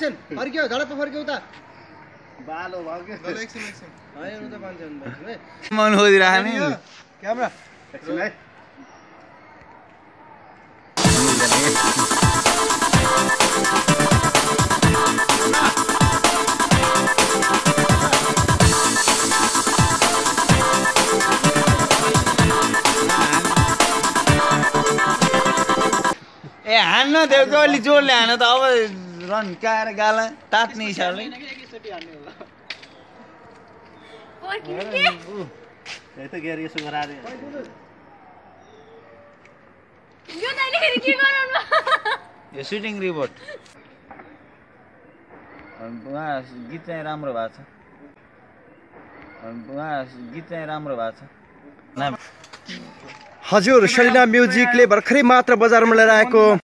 action फर्क्यो झडप फर्क्यो उता बालो भयो के एकछिन हैन उता मान्छे है मन खोजिराख्ने क्यामेरा एकछिन है ए हान्न त्यो अलि जोडले हान त अब रन काएर गाला तात्ने हिसाबले यही त गेर यसो गरारे यो तैले फेरि के गराउनु यो सुटिङ रिपोर्ट उहाँ गीत चाहिँ राम्रो भएको छ हजुर सलिना म्युजिकले भर्खरै मात्र बजारमा लिएर आएको